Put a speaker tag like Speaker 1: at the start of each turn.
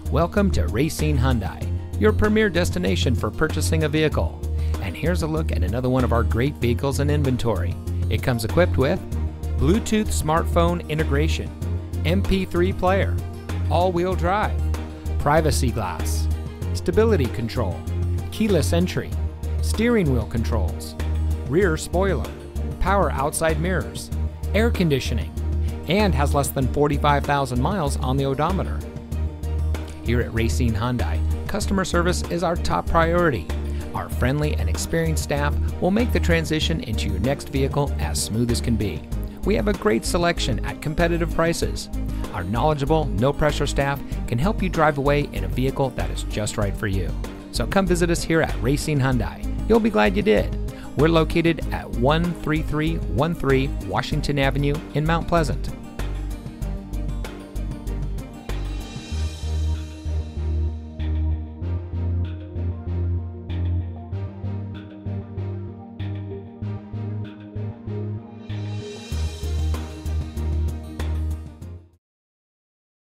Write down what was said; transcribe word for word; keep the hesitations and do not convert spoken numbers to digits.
Speaker 1: Welcome to Racine Hyundai, your premier destination for purchasing a vehicle. And here's a look at another one of our great vehicles in inventory. It comes equipped with Bluetooth smartphone integration, M P three player, all-wheel drive, privacy glass, stability control, keyless entry, steering wheel controls, rear spoiler, power outside mirrors, air conditioning, and has less than forty-five thousand miles on the odometer. Here at Racine Hyundai, customer service is our top priority. Our friendly and experienced staff will make the transition into your next vehicle as smooth as can be. We have a great selection at competitive prices. Our knowledgeable, no-pressure staff can help you drive away in a vehicle that is just right for you. So come visit us here at Racine Hyundai. You'll be glad you did. We're located at one three three one three Washington Avenue in Mount Pleasant.